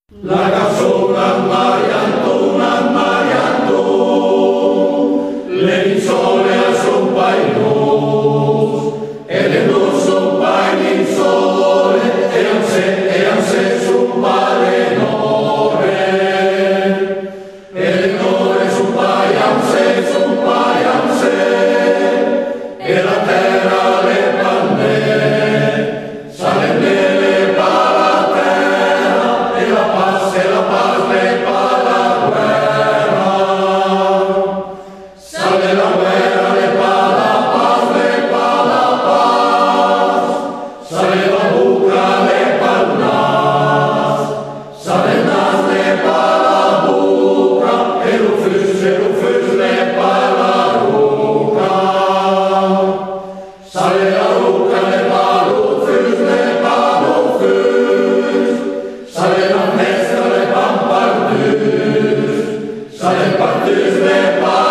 La canzone Mariantu, le sole al son painos, e le non son paini in sole, e anse son palenore, e le nore son anse, e la terra le panne, sale nelle pa la terra, e la paz le pa la guerra, sale la guerra le pa la paz, sale la buca le pa el nas, sale el nas le pa la buca, e l'ufus le pa la ruca, sale la ruca le pa l'ufus, sale la mestra le pa pardus, sale pardus le pa